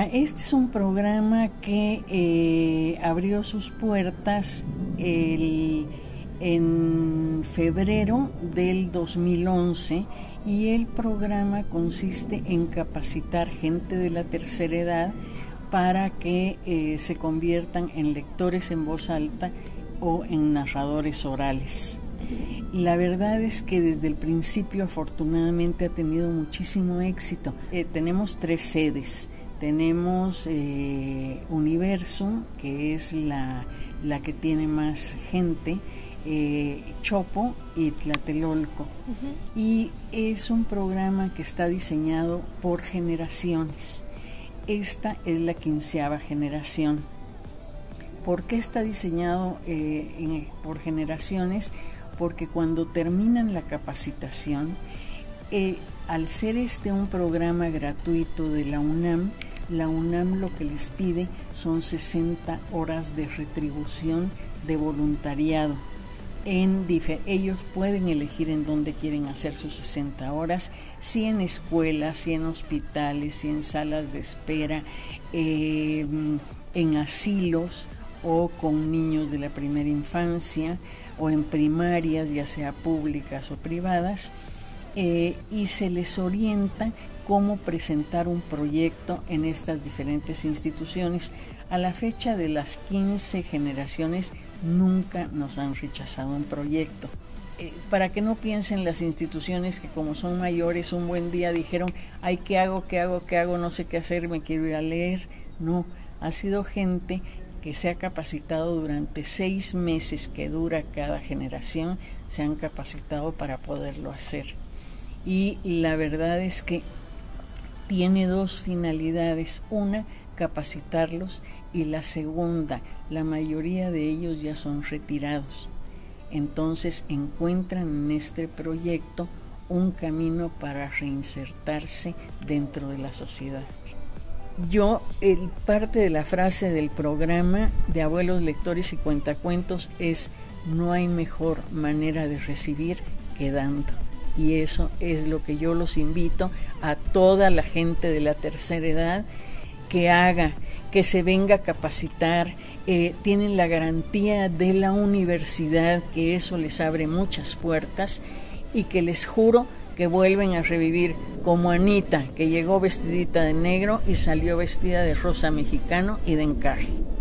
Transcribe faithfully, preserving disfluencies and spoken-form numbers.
este es un programa que eh, abrió sus puertas el, en febrero del dos mil once, y el programa consiste en capacitar gente de la tercera edad para que eh, se conviertan en lectores en voz alta o en narradores orales. La verdad es que desde el principio afortunadamente ha tenido muchísimo éxito. Eh, tenemos tres sedes. Tenemos eh, Universo, que es la, la que tiene más gente, eh, Chopo y Tlatelolco. Uh-huh. Y es un programa que está diseñado por generaciones. Esta es la quinceava generación. ¿Por qué está diseñado eh, en, por generaciones? Porque cuando terminan la capacitación, eh, al ser este un programa gratuito de la UNAM, la UNAM lo que les pide son sesenta horas de retribución de voluntariado. En dife- ellos pueden elegir en dónde quieren hacer sus sesenta horas, si en escuelas, si en hospitales, si en salas de espera, eh, en asilos o con niños de la primera infancia, o en primarias, ya sea públicas o privadas, eh, y se les orienta cómo presentar un proyecto en estas diferentes instituciones. A la fecha de las quince generaciones nunca nos han rechazado un proyecto. Eh, para que no piensen las instituciones que como son mayores, un buen día dijeron, ay, ¿qué hago, qué hago, qué hago? No sé qué hacer, me quiero ir a leer. No, ha sido gente que se ha capacitado durante seis meses que dura cada generación, se han capacitado para poderlo hacer. Y la verdad es que tiene dos finalidades: una, capacitarlos, y la segunda, la mayoría de ellos ya son retirados. Entonces encuentran en este proyecto un camino para reinsertarse dentro de la sociedad. Yo, el, parte de la frase del programa de Abuelos Lectores y Cuentacuentos es: no hay mejor manera de recibir que dando. Y eso es lo que yo los invito a toda la gente de la tercera edad que haga, que se venga a capacitar. Eh, tienen la garantía de la universidad, que eso les abre muchas puertas, y que les juro que vuelven a revivir, como Anita, que llegó vestidita de negro y salió vestida de rosa mexicano y de encaje.